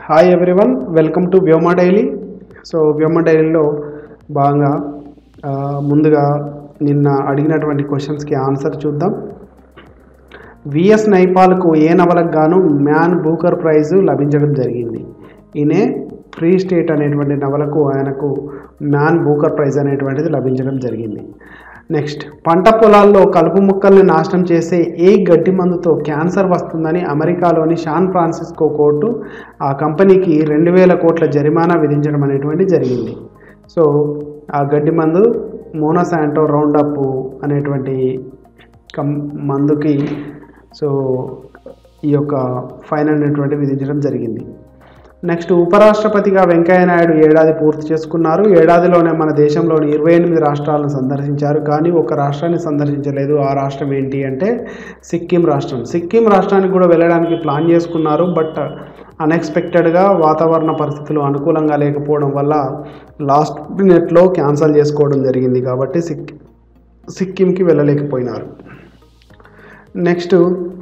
Hi everyone, welcome to Vyoma daily. So Vyoma డైలీలో భాగంగా ముందుగా నిన్న అడిగినటువంటి క్వశ్చన్స్కి ఆన్సర్ చూద్దాం. విఎస్ నైపాల్కు ఏ నవలకు గాను మ్యాన్ బూకర్ ప్రైజు లభించడం జరిగింది. ఈయనే ఫ్రీ స్టేట్ అనేటువంటి నవలకు ఆయనకు మ్యాన్ బూకర్ ప్రైజ్ అనేటువంటిది లభించడం జరిగింది. నెక్స్ట్, పంట పొలాల్లో కలుపు మొక్కల్ని నాశనం చేసే ఏ గడ్డి మందుతో క్యాన్సర్ వస్తుందని అమెరికాలోని శాన్ ఫ్రాన్సిస్కో కోర్టు ఆ కంపెనీకి 2000 కోట్ల జరిమానా విధించడం అనేటువంటి జరిగింది. సో ఆ గడ్డి మందు మోనోసాంటో రౌండప్ అనేటువంటి మందుకి సో ఈ యొక్క ఫైన్ అనేటువంటి విధించడం జరిగింది. నెక్స్ట్, ఉపరాష్ట్రపతిగా వెంకయ్యనాయుడు ఏడాది పూర్తి చేసుకున్నారు. ఏడాదిలోనే మన దేశంలోని 28 రాష్ట్రాలను సందర్శించారు, కానీ ఒక రాష్ట్రాన్ని సందర్శించలేదు. ఆ రాష్ట్రం ఏంటి అంటే సిక్కిం రాష్ట్రం. సిక్కిం రాష్ట్రానికి కూడా వెళ్ళడానికి ప్లాన్ చేసుకున్నారు, బట్ అన్ఎక్స్పెక్టెడ్గా వాతావరణ పరిస్థితులు అనుకూలంగా లేకపోవడం వల్ల లాస్ట్ మినిట్లో క్యాన్సిల్ చేసుకోవడం జరిగింది, కాబట్టి సిక్కింకి వెళ్ళలేకపోయినారు. Next,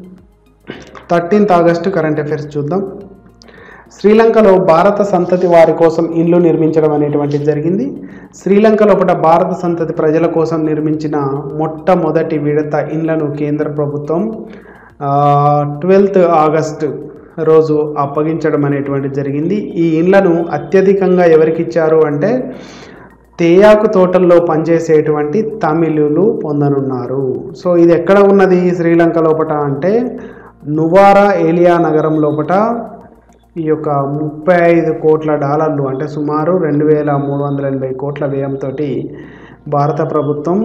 13th August current affairs చూద్దాం. శ్రీలంకలో భారత సంతతి వారి కోసం ఇల్లు నిర్మించడం అనేటువంటిది జరిగింది. శ్రీలంక లోపల భారత సంతతి ప్రజల కోసం నిర్మించిన మొట్టమొదటి విడత ఇండ్లను కేంద్ర ప్రభుత్వం 12th ఆగస్టు రోజు అప్పగించడం అనేటువంటిది జరిగింది. ఈ ఇండ్లను అత్యధికంగా ఎవరికి ఇచ్చారు అంటే తేయాకు తోటల్లో పనిచేసేటువంటి తమిళులు పొందనున్నారు. సో ఇది ఎక్కడ ఉన్నది శ్రీలంక లోపల అంటే నువారా ఏలియా నగరం లోపల ఈ యొక్క $35 కోట్ల అంటే సుమారు 2380 కోట్ల వ్యయంతో భారత ప్రభుత్వం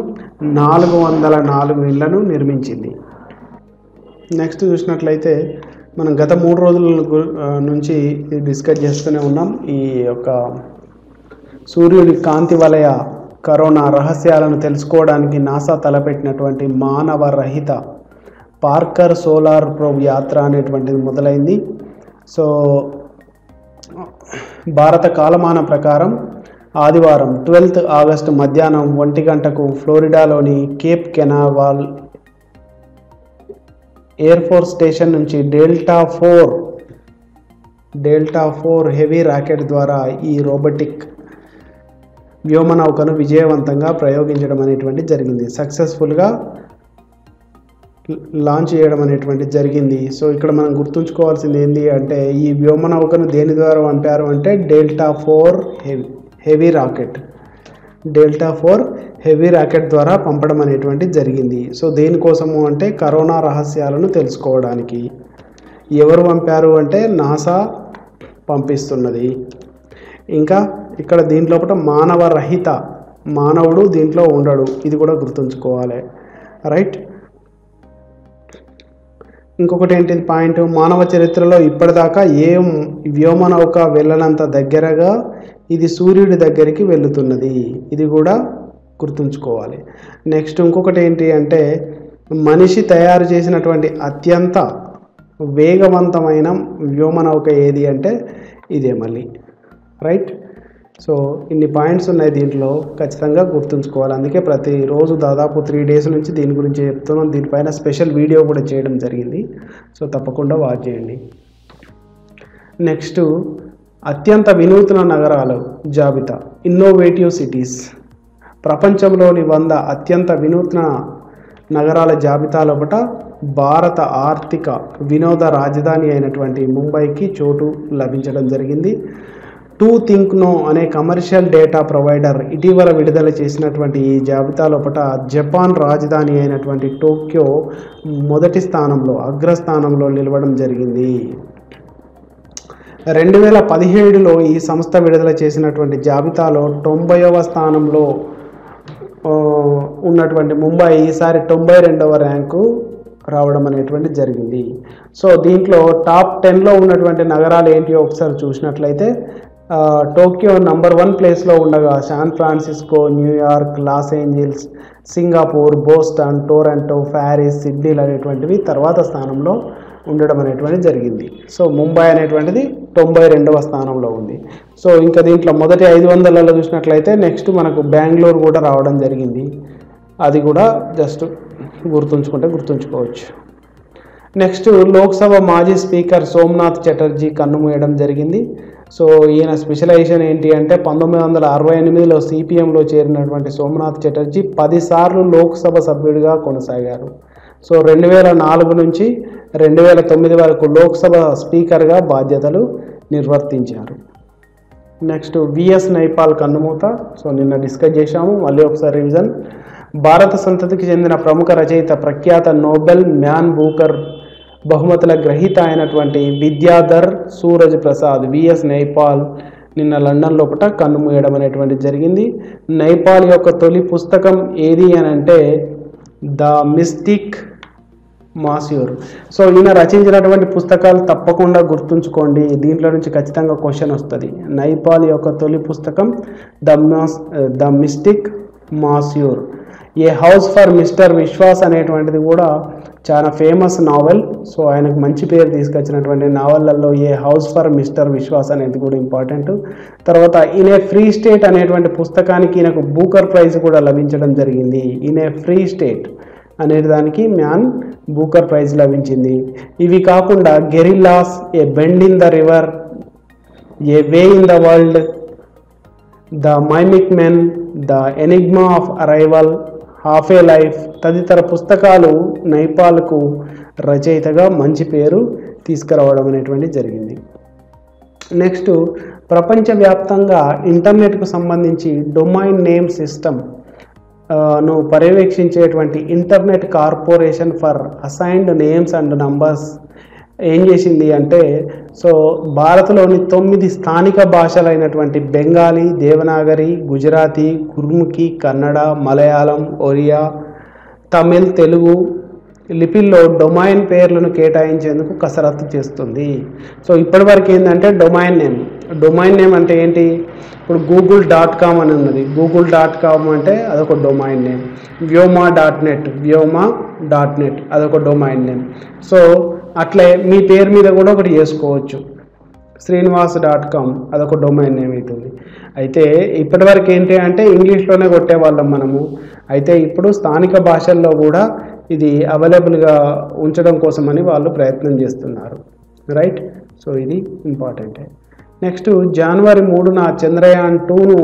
404 ఇళ్లను నిర్మించింది. నెక్స్ట్ చూసినట్లయితే మనం గత 3 రోజుల నుంచి డిస్కస్ చేస్తూనే ఉన్నాం. ఈ యొక్క సూర్యుడి కాంతి వలయ కరోనా రహస్యాలను తెలుసుకోవడానికి నాసా తలపెట్టినటువంటి మానవ రహిత పార్కర్ సోలార్ ప్రోబ్ యాత్ర అనేటువంటిది మొదలైంది. సో భారత కాలమాన ప్రకారం ఆదివారం 12th ఆగస్టు మధ్యాహ్నం 1 గంటకు ఫ్లోరిడాలోని Cape Canaveral air force station నుంచి డెల్టా 4 హెవీ రాకెట్ ద్వారా ఈ రోబోటిక్ వ్యోమనౌకను విజయవంతంగా ప్రయోగించడం అనేటువంటి జరిగింది. సక్సెస్ఫుల్గా లాంచ్ చేయడం అనేటువంటి జరిగింది. సో ఇక్కడ మనం గుర్తుంచుకోవాల్సింది ఏంటి అంటే ఈ వ్యోమనౌకను దేని ద్వారా పంపారు అంటే డెల్టా 4 హెవీ రాకెట్ ద్వారా పంపడం అనేటువంటి జరిగింది. సో దేనికోసము అంటే కరోనా రహస్యాలను తెలుసుకోవడానికి. ఎవరు పంపారు అంటే నాసా పంపిస్తున్నది. ఇంకా ఇక్కడ దీంట్లో మానవుడు దీంట్లో ఉండడు, ఇది కూడా గుర్తుంచుకోవాలి, రైట్. ఇంకొకటి ఏంటి పాయింట్, మానవ చరిత్రలో ఇప్పటిదాకా ఏ వ్యోమనౌక వెళ్ళనంత దగ్గరగా ఇది సూర్యుడి దగ్గరికి వెళుతున్నది, ఇది కూడా గుర్తుంచుకోవాలి. నెక్స్ట్ ఇంకొకటి ఏంటి అంటే మనిషి తయారు చేసినటువంటి అత్యంత వేగవంతమైన వ్యోమనౌక ఏది అంటే ఇదే మళ్ళీ, రైట్. సో ఇన్ని పాయింట్స్ ఉన్నాయి దీంట్లో, ఖచ్చితంగా గుర్తుంచుకోవాలి. అందుకే ప్రతిరోజు దాదాపు 3 days నుంచి దీని గురించి చెప్తున్నాం. దీనిపైన స్పెషల్ వీడియో కూడా చేయడం జరిగింది, సో తప్పకుండా వాచ్ చేయండి. నెక్స్ట్, అత్యంత వినూత్న నగరాల జాబితా, ఇన్నోవేటివ్ సిటీస్. ప్రపంచంలోని 100 అత్యంత వినూత్న నగరాల జాబితాలో ఒకట భారత ఆర్థిక వినోద రాజధాని అయినటువంటి ముంబైకి చోటు లభించడం జరిగింది. టు థింక్ నో అనే కమర్షియల్ డేటా ప్రొవైడర్ ఇటీవల విడుదల చేసినటువంటి ఈ జాబితా లోపల జపాన్ రాజధాని అయినటువంటి టోక్యో మొదటి స్థానంలో అగ్రస్థానంలో నిలవడం జరిగింది. 2017లో ఈ సంస్థ విడుదల చేసినటువంటి జాబితాలో 90వ స్థానంలో ఉన్నటువంటి ముంబై ఈసారి 92వ ర్యాంకు రావడం అనేటువంటి జరిగింది. సో దీంట్లో టాప్ 10లో ఉన్నటువంటి నగరాలు ఏంటి ఒకసారి చూసినట్లయితే టోక్యో నంబర్ 1 ప్లేస్లో ఉండగా San Francisco, New York, Los Angeles, Singapore, Boston, Toronto, Paris, సిడ్నీలు అనేటువంటివి తర్వాత స్థానంలో ఉండడం అనేటువంటి జరిగింది. సో ముంబై అనేటువంటిది 92వ స్థానంలో ఉంది. సో ఇంకా దీంట్లో మొదటి 500లలో చూసినట్లయితే నెక్స్ట్ మనకు బెంగళూరు కూడా రావడం జరిగింది, అది కూడా జస్ట్ గుర్తుంచుకోవచ్చు. నెక్స్ట్ లోక్సభ మాజీ స్పీకర్ సోమనాథ్ చటర్జీ కన్నుమూయడం జరిగింది. సో ఈయన స్పెషలైజేషన్ ఏంటి అంటే 1968లో సిపిఎంలో చేరినటువంటి సోమనాథ్ చటర్జీ 10 సార్లు లోక్సభ సభ్యుడిగా కొనసాగారు. సో 2004 నుంచి 2009 వరకు లోక్సభ స్పీకర్గా బాధ్యతలు నిర్వర్తించారు. నెక్స్ట్ విఎస్ నైపాల్ కన్నుమూత. సో నిన్న డిస్కస్ చేశాము, మళ్ళీ ఒకసారి రివిజన్. భారత సంతతికి చెందిన ప్రముఖ రచయిత, ప్రఖ్యాత నోబెల్ మ్యాన్ బూకర్ బహుమతుల గ్రహీత అయినటువంటి విద్యాధర్ సూరజ్ ప్రసాద్ విఎస్ నైపాల్ నిన్న లండన్ లోపల కన్నుమూయడం అనేటువంటి జరిగింది. నైపాల్ యొక్క తొలి పుస్తకం ఏది అని అంటే ద మిస్టిక్ మాస్యూర్. సో ఈయన రచించినటువంటి పుస్తకాలు తప్పకుండా గుర్తుంచుకోండి, దీంట్లో నుంచి ఖచ్చితంగా క్వశ్చన్ వస్తుంది. నైపాల్ యొక్క తొలి పుస్తకం the mystic masseur. A house for mister Biswas అనేటువంటిది కూడా చాలా ఫేమస్ నావెల్. సో ఆయనకు మంచి పేరు తీసుకొచ్చినటువంటి నావెల్లలో a house for mister Biswas అనేది కూడా ఇంపార్టెంట్. తర్వాత ఇన్ ఏ ఫ్రీ స్టేట్ అనేటువంటి పుస్తకానికి ఈయనకు బూకర్ ప్రైజ్ కూడా లభించడం జరిగింది. ఇన్ ఏ ఫ్రీ స్టేట్ అనే దానికి మ్యాన్ బూకర్ ప్రైజ్ లభించింది. ఇవి కాకుండా guerrillas, a bend in the river, a way in the world, the mimic men, the enigma of arrival, half a life తదితర పుస్తకాలు నైపాల్కు రచయితగా మంచి పేరు తీసుకురావడం అనేటువంటి జరిగింది. నెక్స్ట్ ప్రపంచవ్యాప్తంగా ఇంటర్నెట్కు సంబంధించి డొమైన్ నేమ్ సిస్టమ్ ను పర్యవేక్షించేటువంటి internet corporation for assigned names and numbers ఏం చేసింది అంటే, సో భారత్లోని 9 స్థానిక భాషలైనటువంటి బెంగాలీ, దేవనాగరి, గుజరాతీ, గుర్ముఖి, కన్నడ, మలయాళం, ఒరియా, తమిళ్, తెలుగు లిపిల్లో డొమైన్ పేర్లను కేటాయించేందుకు కసరత్తు చేస్తుంది. సో ఇప్పటివరకు ఏంటంటే డొమైన్ నేమ్ అంటే ఏంటి, ఇప్పుడు google.com అని ఉన్నది. google.com అంటే అదొక డొమైన్ నేమ్. వ్యోమా.net అదొక డొమైన్ నేమ్. సో అట్లే మీ పేరు మీద కూడా ఒకటి చేసుకోవచ్చు. శ్రీనివాస్.com అదొక డొమైన్ నేమ్ అవుతుంది. అయితే ఇప్పటివరకు ఏంటి అంటే ఇంగ్లీష్లోనే కొట్టేవాళ్ళం మనము. అయితే ఇప్పుడు స్థానిక భాషల్లో కూడా ఇది అవైలబుల్గా ఉంచడం కోసమని వాళ్ళు ప్రయత్నం చేస్తున్నారు. రైట్. సో ఇది ఇంపార్టెంటే. నెక్స్ట్ జనవరి 3న చంద్రయాన్ 2ను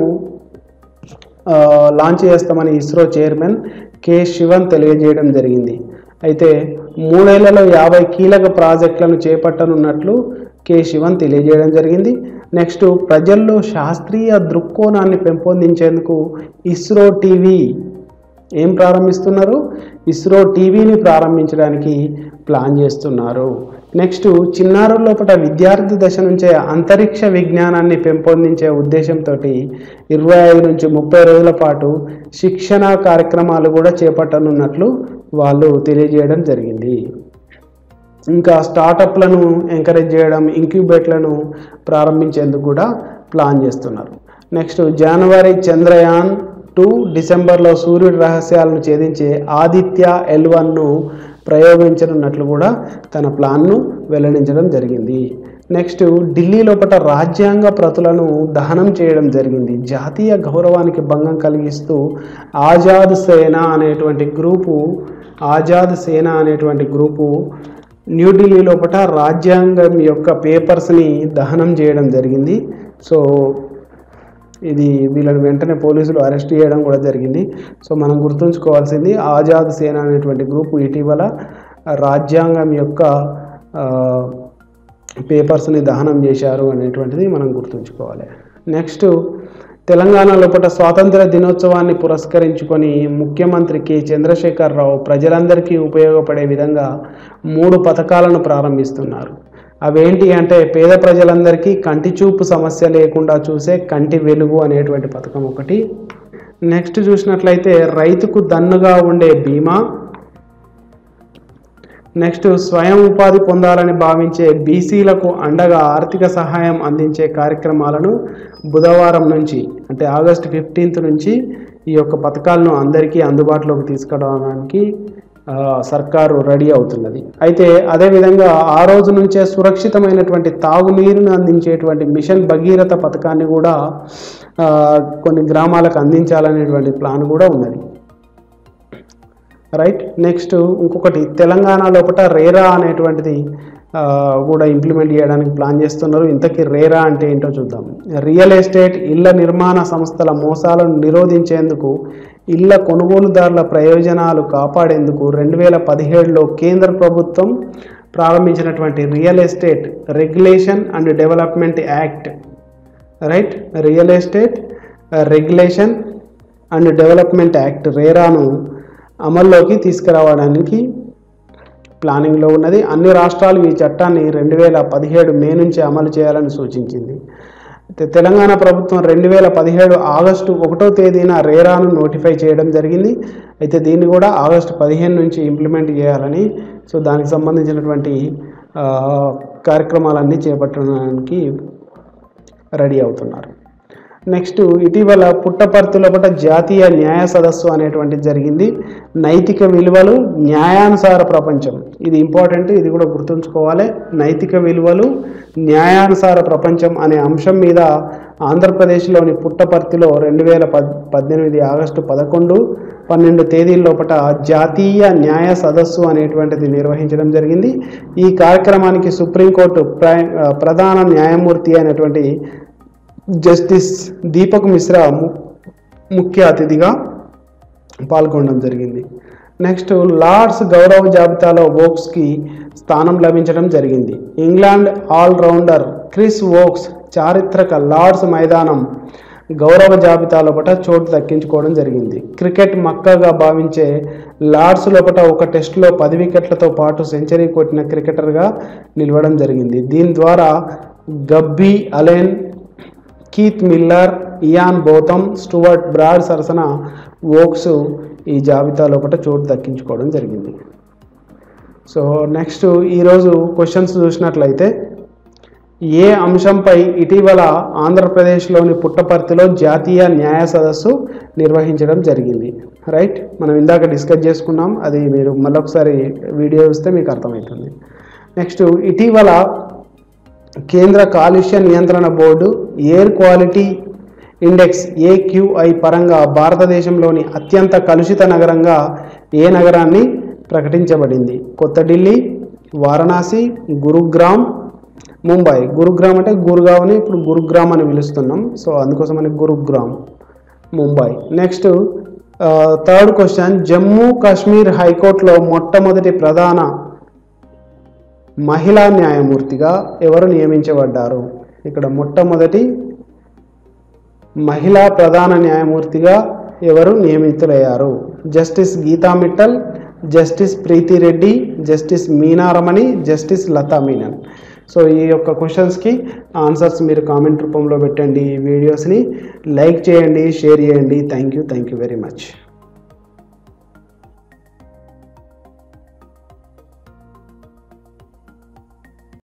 లాంచ్ చేస్తామని ఇస్రో చైర్మన్ కె శివన్ తెలియజేయడం జరిగింది. అయితే 3 ఏళ్లలో 50 కీలక ప్రాజెక్టులను చేపట్టనున్నట్లు కె శివన్ తెలియజేయడం జరిగింది. నెక్స్ట్ ప్రజల్లో శాస్త్రీయ దృక్కోణాన్ని పెంపొందించేందుకు ఇస్రో టీవీ ఏం ప్రారంభిస్తున్నారు, ఇస్రో టీవీని ప్రారంభించడానికి ప్లాన్ చేస్తున్నారు. నెక్స్ట్ చిన్నారుల లోపల విద్యార్థి దశ నుంచే అంతరిక్ష విజ్ఞానాన్ని పెంపొందించే ఉద్దేశంతో 25 నుంచి 30 రోజుల పాటు శిక్షణ కార్యక్రమాలు కూడా చేపట్టనున్నట్లు వాళ్ళు తెలియజేయడం జరిగింది. ఇంకా స్టార్టప్లను ఎంకరేజ్ చేయడం, ఇంక్యుబేట్లను ప్రారంభించేందుకు కూడా ప్లాన్ చేస్తున్నారు. నెక్స్ట్ జనవరి చంద్రయాన్ 2, డిసెంబర్లో సూర్యుడి రహస్యాలను ఛేదించే ఆదిత్య L1ను ప్రయోగించనున్నట్లు కూడా తన ప్లాన్ను వెల్లడించడం జరిగింది. నెక్స్ట్ ఢిల్లీ లోపల రాజ్యాంగ ప్రతులను దహనం చేయడం జరిగింది. జాతీయ గౌరవానికి భంగం కలిగిస్తూ ఆజాద్ సేన అనేటువంటి గ్రూపు న్యూఢిల్లీ లోపల రాజ్యాంగం యొక్క పేపర్స్ని దహనం చేయడం జరిగింది. సో ఇది వీళ్ళని వెంటనే పోలీసులు అరెస్ట్ చేయడం కూడా జరిగింది. సో మనం గుర్తుంచుకోవాల్సింది ఆజాద్ సేన అనేటువంటి గ్రూపు ఇటీవల రాజ్యాంగం యొక్క పేపర్స్ని దహనం చేశారు అనేటువంటిది మనం గుర్తుంచుకోవాలి. నెక్స్ట్ తెలంగాణ లోపల స్వాతంత్ర దినోత్సవాన్ని పురస్కరించుకొని ముఖ్యమంత్రి కె చంద్రశేఖరరావు ప్రజలందరికీ ఉపయోగపడే విధంగా 3 పథకాలను ప్రారంభిస్తున్నారు. అవేంటి అంటే పేద ప్రజలందరికీ కంటి చూపు సమస్య లేకుండా చూసే కంటి వెలుగు అనేటువంటి పథకం ఒకటి. నెక్స్ట్ చూసినట్లయితే రైతుకు దన్నుగా ఉండే బీమా. నెక్స్ట్ స్వయం ఉపాధి పొందాలని భావించే బీసీలకు అండగా ఆర్థిక సహాయం అందించే కార్యక్రమాలను బుధవారం నుంచి అంటే ఆగస్టు 15th నుంచి ఈ యొక్క పథకాలను అందరికీ అందుబాటులోకి తీసుకురావడానికి సర్కారు రెడీ అవుతున్నది. అయితే అదేవిధంగా ఆ రోజు నుంచే సురక్షితమైనటువంటి తాగునీరును అందించేటువంటి మిషన్ భగీరథ పథకాన్ని కూడా కొన్ని గ్రామాలకు అందించాలనేటువంటి ప్లాన్ కూడా ఉన్నది. రైట్. నెక్స్ట్ ఇంకొకటి తెలంగాణ లోపల రేరా అనేటువంటిది కూడా ఇంప్లిమెంట్ చేయడానికి ప్లాన్ చేస్తున్నారు. ఇంతకీ రేరా అంటే ఏంటో చూద్దాం. రియల్ ఎస్టేట్ ఇళ్ల నిర్మాణ సంస్థల మోసాలను నిరోధించేందుకు, ఇళ్ల కొనుగోలుదారుల ప్రయోజనాలు కాపాడేందుకు 2017లో కేంద్ర ప్రభుత్వం ప్రారంభించినటువంటి real estate regulation and development act, right, real estate regulation and development act రేరాను అమల్లోకి తీసుకురావడానికి ప్లానింగ్లో ఉన్నది. అన్ని రాష్ట్రాలు ఈ చట్టాన్ని 2017 మే నుంచి అమలు చేయాలని సూచించింది. తెలంగాణ ప్రభుత్వం 2017 ఆగస్టు 1వ తేదీన రేరాను నోటిఫై చేయడం జరిగింది. అయితే దీన్ని కూడా ఆగస్టు 15 నుంచి ఇంప్లిమెంట్ చేయాలని, సో దానికి సంబంధించినటువంటి కార్యక్రమాలన్నీ చేపట్టడానికి రెడీ అవుతున్నారు. నెక్స్ట్, ఇటీవల పుట్టపర్తి లోపల జాతీయ న్యాయ సదస్సు అనేటువంటిది జరిగింది. నైతిక విలువలు న్యాయానుసార ప్రపంచం, ఇది ఇంపార్టెంట్, ఇది కూడా గుర్తుంచుకోవాలి. నైతిక విలువలు న్యాయానుసార ప్రపంచం అనే అంశం మీద ఆంధ్రప్రదేశ్లోని పుట్టపర్తిలో 2018 ఆగస్టు 11, 12 తేదీల లోపల జాతీయ న్యాయ సదస్సు అనేటువంటిది నిర్వహించడం జరిగింది. ఈ కార్యక్రమానికి సుప్రీంకోర్టు ప్రధాన న్యాయమూర్తి అయినటువంటి జస్టిస్ దీపక్ మిశ్రా ముఖ్య అతిథిగా పాల్గొనడం జరిగింది. నెక్స్ట్, లార్డ్స్ గౌరవ జాబితాలో వోక్స్కి స్థానం లభించడం జరిగింది. ఇంగ్లాండ్ ఆల్రౌండర్ క్రిస్ వోక్స్ చారిత్రక లార్డ్స్ మైదానం గౌరవ జాబితా లోపల చోటు దక్కించుకోవడం జరిగింది. క్రికెట్ మక్కాగా భావించే లార్డ్స్ లోపల ఒక టెస్టులో 10 వికెట్లతో పాటు సెంచరీ కొట్టిన క్రికెటర్గా నిలవడం జరిగింది. దీని ద్వారా Gubby Allen, Keith Miller, Ian Botham, Stuart Broad సరసన వోక్స్ ఈ జాబితా లోపల చోటు దక్కించుకోవడం జరిగింది. సో నెక్స్ట్, ఈరోజు క్వశ్చన్స్ చూసినట్లయితే, ఏ అంశంపై ఇటీవల ఆంధ్రప్రదేశ్లోని పుట్టపర్తిలో జాతీయ న్యాయ సదస్సు నిర్వహించడం జరిగింది? రైట్, మనం ఇందాక డిస్కస్ చేసుకున్నాం, అది మీరు మళ్ళొకసారి వీడియో చూస్తే మీకు అర్థమవుతుంది. నెక్స్ట్, ఇటీవల కేంద్ర కాలుష్య నియంత్రణ board air quality index AQI పరంగా భారతదేశంలోని అత్యంత కలుషిత నగరంగా ఏ నగరాన్ని ప్రకటించబడింది? కొత్త ఢిల్లీ, వారణాసి, గురుగ్రామ్, ముంబై. గురుగ్రామ్ అంటే గురుగావ్ని ఇప్పుడు గురుగ్రామ్ అని పిలుస్తున్నాం, సో అందుకోసమని Gurugram, Mumbai. Next, third question, Jammu Kashmir హైకోర్టులో మొట్టమొదటి ప్రధాన మహిళా న్యాయమూర్తిగా ఎవరు నియమించబడ్డారు? ఇక్కడ మొట్టమొదటి మహిళా ప్రధాన న్యాయమూర్తిగా ఎవరు నియమితులయ్యారు? Justice Gita Mittal, justice Preethi Reddy, justice Meena Ramani, justice Latha Menon. So ఈ యొక్క క్వశ్చన్స్కి ఆన్సర్స్ మీరు కామెంట్ రూపంలో పెట్టండి. ఈ వీడియోస్ని లైక్ చేయండి, షేర్ చేయండి. Thank you very much.